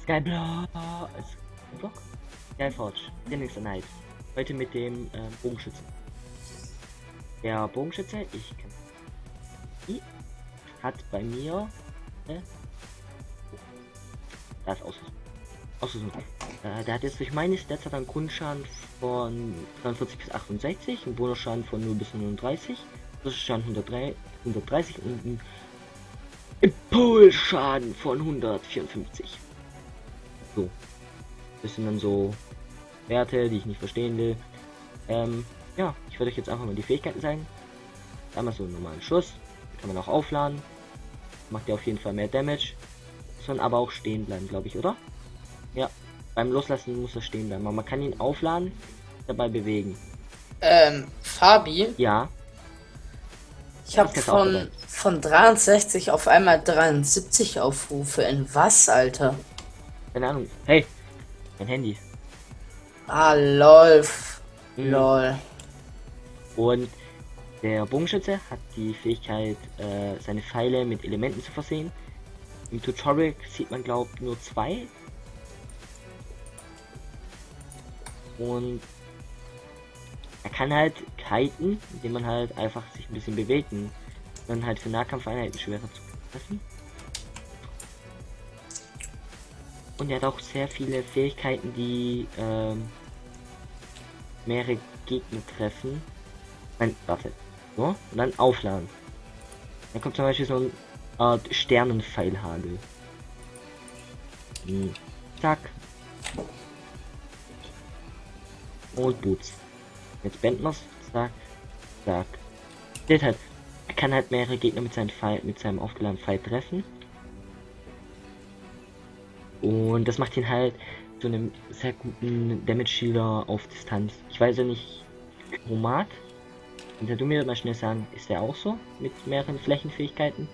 Skyblock. Block? Skyforge. Der nächste Night. Heute mit dem Bogenschützen. Der Bogenschütze, hat bei mir das Ausrüstung. Der hat jetzt durch meine Stats einen Grundschaden von 43 bis 68, einen Bonusschaden von 0 bis 39, Schaden 130 und einen Impulsschaden von 154. So. Das sind dann so Werte, die ich nicht verstehen will. Ja, ich werde euch jetzt einfach mal die Fähigkeiten zeigen. Einmal so einen normalen Schuss, den kann man auch aufladen. Macht ja auf jeden Fall mehr Damage. Muss man aber auch stehen bleiben, glaube ich, oder? Ja, beim Loslassen muss er stehen bleiben. Aber man kann ihn aufladen, dabei bewegen. Fabi? Ja. Ich habe von 63 auf einmal 73 Aufrufe. In was, Alter? Keine Ahnung. Hey, mein Handy. Ah, lol. Lol. Und der Bogenschütze hat die Fähigkeit, seine Pfeile mit Elementen zu versehen. Im Tutorial sieht man, glaube ich, nur 2. Und er kann halt kiten, indem man halt einfach sich ein bisschen bewegt und dann halt für Nahkampfeinheiten schwerer zu treffen. Und er hat auch sehr viele Fähigkeiten, die mehrere Gegner treffen. Nein, warte. So, und dann aufladen. Dann kommt zum Beispiel so eine Art Sternenpfeilhagel. Zack. Und Boots. Jetzt benden wir's. Zack. Zack. Seht halt, er kann halt mehrere Gegner mit seinem aufgeladenen Pfeil treffen. Und das macht ihn halt zu einem sehr guten Damage-Healer auf Distanz. Ich weiß ja nicht, Chromat. Kannst du mir mal schnell sagen, ist der auch so? Mit mehreren Flächenfähigkeiten?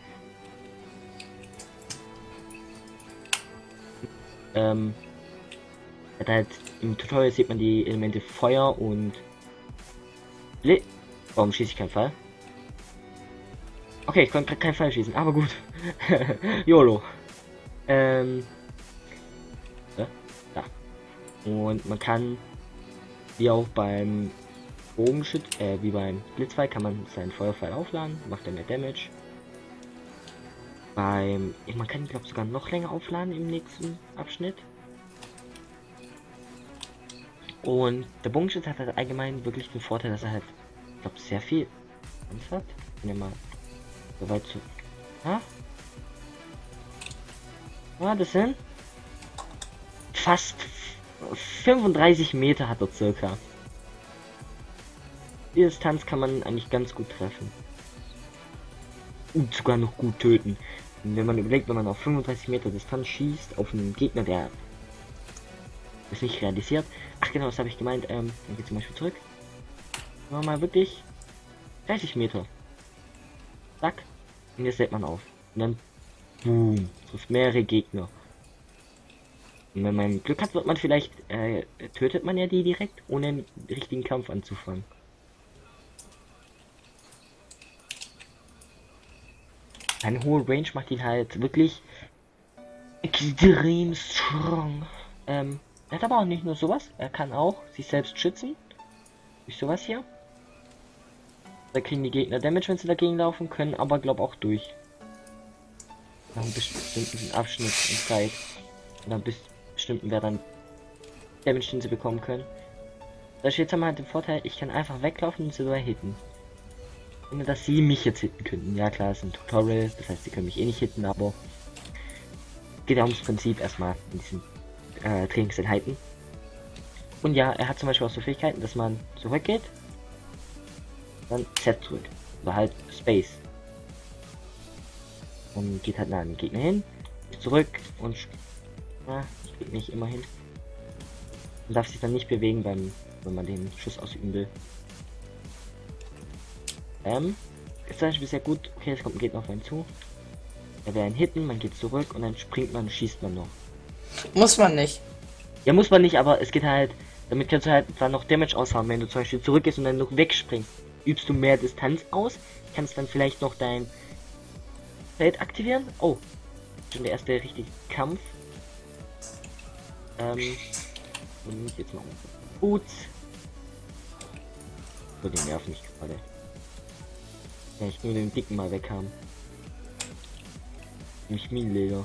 Halt, im Tutorial sieht man die Elemente Feuer und Blitz. Warum schieße ich keinen Fall? Okay, ich konnte keinen Fall schießen, aber gut. YOLO. Ja. Und man kann, wie auch beim Bogenschütz, wie beim Blitzpfeil, kann man seinen Feuerpfeil aufladen, macht er mehr Damage. Man kann, glaube ich, sogar noch länger aufladen im nächsten Abschnitt. Und der Bogenschütz hat halt allgemein wirklich den Vorteil, dass er halt, ich glaube, sehr viel Angst hat. Wenn er mal so weit zu. Das sind fast 35 Meter hat er circa. Die Distanz kann man eigentlich ganz gut treffen. Und sogar noch gut töten. Und wenn man überlegt, wenn man auf 35 Meter Distanz schießt, auf einen Gegner, der das nicht realisiert. Ach genau, das habe ich gemeint. Dann geht zum Beispiel zurück. Machen wir mal wirklich 30 Meter. Zack. Und jetzt lädt man auf. Und dann boom. So mehrere Gegner. Und wenn man Glück hat, wird man vielleicht, tötet man ja die direkt, ohne einen richtigen Kampf anzufangen. Eine hohe Range macht ihn halt wirklich extrem strong. Er hat aber auch nicht nur sowas, er kann auch sich selbst schützen. Durch sowas hier. Da kriegen die Gegner Damage, wenn sie dagegen laufen, können aber glaube auch durch. Nach einem bestimmten Abschnitt in Zeit. Oder bestimmten Wert dann Damage, den sie bekommen können. Da steht haben wir halt den Vorteil, ich kann einfach weglaufen und sie dabei hitten. Ohne dass sie mich jetzt hitten könnten. Ja klar, es ist ein Tutorial, das heißt, sie können mich eh nicht hitten, aber geht ja ums Prinzip erstmal in diesen Trainingseinheiten. Und ja, er hat zum Beispiel auch so Fähigkeiten, dass man zurückgeht, dann Z zurück. Oder halt Space. Und geht halt nach dem Gegner hin, zurück und geht nicht immer hin. Man darf sich dann nicht bewegen wenn man den Schuss ausüben will. Ist zum Beispiel sehr gut. Okay, es kommt ein Gegner auf einen zu. Er wäre ein Hitten, man geht zurück und dann springt man und schießt man noch. Muss man nicht. Ja, muss man nicht, aber es geht halt, damit kannst du halt dann noch Damage aushauen, wenn du zum Beispiel zurückgehst und dann noch wegspringst. Übst du mehr Distanz aus, kannst dann vielleicht noch dein Feld aktivieren. Oh, schon der erste richtige Kampf. Und jetzt machen wir Boots. So, die nerven mich gerade. Ja, ich nur den dicken mal weg haben. Nämlich Minenleder.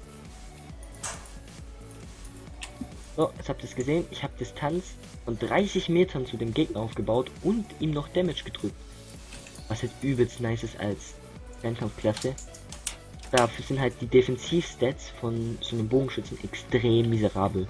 So, jetzt habt ihr es gesehen. Ich habe Distanz von 30 Metern zu dem Gegner aufgebaut und ihm noch Damage gedrückt. Was halt übelst nice ist als Fernkampfklasse. Dafür sind halt die Defensivstats von so einem Bogenschützen extrem miserabel.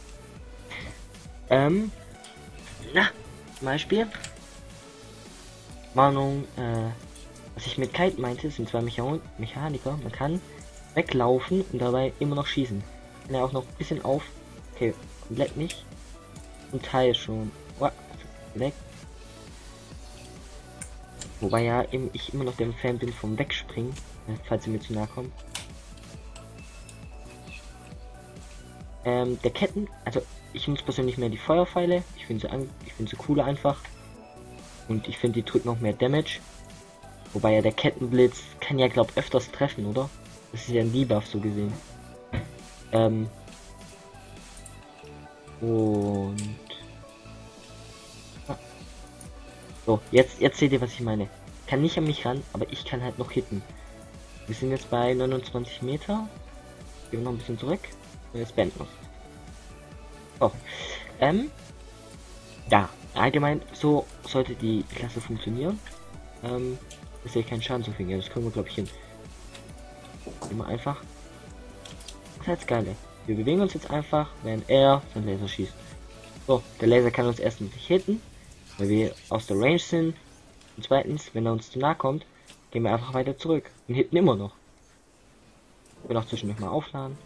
Zum Beispiel. Warnung, was ich mit Kite meinte, sind zwei Mechaniker. Man kann weglaufen und dabei immer noch schießen. Kann er auch noch ein bisschen auf. Okay, komplett nicht. Ein Teil schon. Oh, weg. Wobei ja ich immer noch der Fan bin vom Wegspringen, falls sie mir zu nahe kommen. Der Ketten, also ich nutze persönlich mehr die Feuerpfeile. Ich finde sie cooler einfach. Und ich finde, die drücken auch mehr Damage. Wobei ja der Kettenblitz kann ja glaub öfters treffen, oder? Das ist ja ein Debuff so gesehen. Und so, jetzt seht ihr, was ich meine. Kann nicht an mich ran, aber ich kann halt noch hitten. Wir sind jetzt bei 29 Meter. Gehen wir noch ein bisschen zurück. Und jetzt beenden wir. So. Ja, allgemein, so sollte die Klasse funktionieren. Dass ihr keinen Schaden zufügen. Ja, das können wir, glaube ich, hin. Immer einfach. Das ist halt geil. Wir bewegen uns jetzt einfach, während er sein Laser schießt. So, der Laser kann uns erstens nicht hitten, weil wir aus der Range sind. Und zweitens, wenn er uns zu nahe kommt, gehen wir einfach weiter zurück und hitten immer noch. Ich will auch zwischendurch mal aufladen.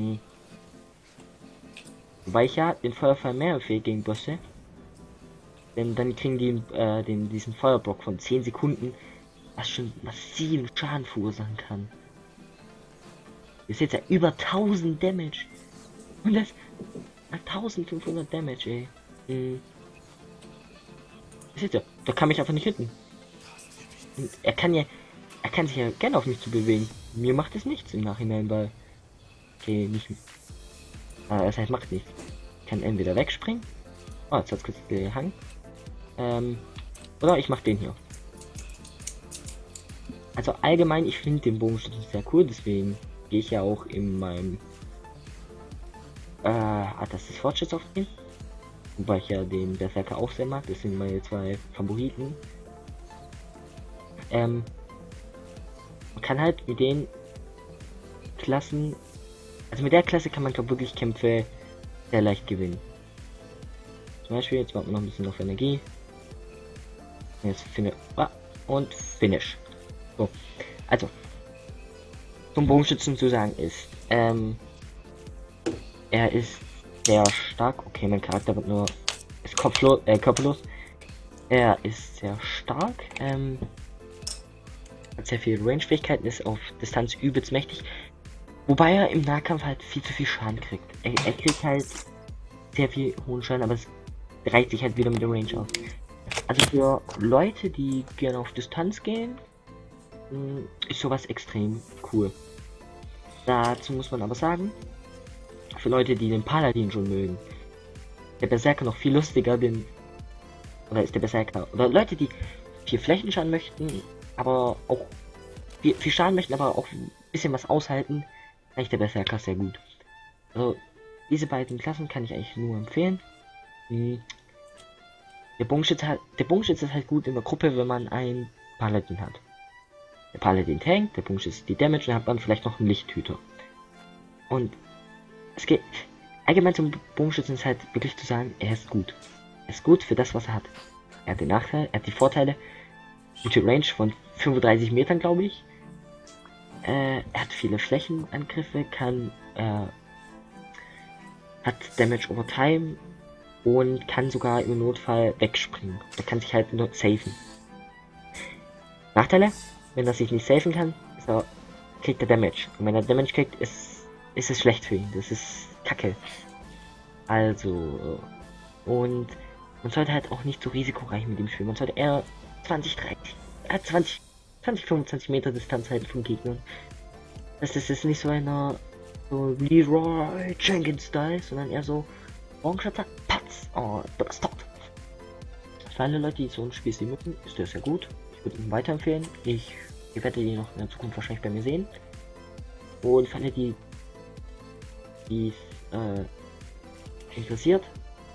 Wobei ich ja den Feuerfall mehr empfehle gegen Bosse. Denn dann kriegen die diesen Feuerblock von 10 Sekunden, was schon massiven Schaden verursachen kann. Ihr seht ja über 1000 Damage. Und das 1500 Damage, ey. Ihr seht ja, da kann mich einfach nicht hitten. Und er kann sich ja gerne auf mich zu bewegen. Mir macht es nichts im Nachhinein, weil. Okay, nicht. Das heißt, macht nichts. Ich kann entweder wegspringen. Oh, jetzt hat's kurz gehangen. Oder ich mach den hier. Also allgemein, ich finde den Bogenschützen sehr cool, deswegen gehe ich ja auch in meinem das ist Fortschritts auf den. Wobei ich ja den Berserker auch sehr mag, das sind meine zwei Favoriten. Man kann halt mit den Klassen, also mit der Klasse kann man glaub wirklich Kämpfe sehr leicht gewinnen. Zum Beispiel, jetzt warten wir noch ein bisschen auf Energie. Jetzt und Finish. So, also zum Bogenschützen zu sagen ist, er ist sehr stark. Okay, mein Charakter wird nur ist körperlos. Er ist sehr stark. Hat sehr viele Range-Fähigkeiten, ist auf Distanz übelst mächtig. Wobei er im Nahkampf halt viel zu viel Schaden kriegt. Er kriegt halt sehr viel hohen Schaden, aber es reicht sich halt wieder mit der Range aus. Also für Leute, die gerne auf Distanz gehen, ist sowas extrem cool. Dazu muss man aber sagen, für Leute, die den Paladin schon mögen, der Berserker noch viel lustiger, oder ist der Berserker, oder Leute, die viel Flächenschaden möchten, aber auch viel Schaden möchten, aber auch ein bisschen was aushalten, eigentlich der Berserker sehr gut. Also diese beiden Klassen kann ich eigentlich nur empfehlen. Der Bogenschütze ist halt gut in der Gruppe, wenn man einen Paladin hat. Der Paladin tankt, der Bogenschütze die Damage, dann hat man vielleicht noch einen Lichthüter. Und es geht allgemein zum Bogenschützen ist halt wirklich zu sagen, er ist gut. Er ist gut für das, was er hat. Er hat den Nachteil, er hat die Vorteile. Gute Range von 35 Metern, glaube ich. Er hat viele Flächenangriffe, hat Damage over Time und kann sogar im Notfall wegspringen. Er kann sich halt nur safen. Nachteile? Wenn er sich nicht safen kann, kriegt er Damage. Und wenn er Damage kriegt, ist es schlecht für ihn. Das ist kacke. Also, und man sollte halt auch nicht so risikoreich mit ihm spielen. Man sollte eher 20, 25 Meter Distanz halten vom Gegner. Das ist nicht so einer so Leroy Jenkins Style, sondern eher so Orangeattack, Patz, oh, das tot. Für alle Leute, die so ein Spiel sehen möchten, ist der sehr gut. Ich würde ihn weiterempfehlen. Ihr werdet ihn noch in der Zukunft wahrscheinlich bei mir sehen. Und für alle, die interessiert,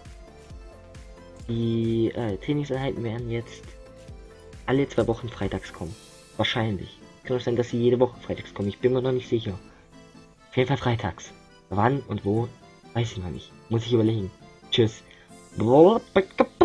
die Trainingseinheiten werden jetzt alle 2 Wochen freitags kommen. Wahrscheinlich. Kann auch sein, dass sie jede Woche freitags kommen. Ich bin mir noch nicht sicher. Auf jeden Fall freitags. Wann und wo, weiß ich noch nicht. Muss ich überlegen. Tschüss.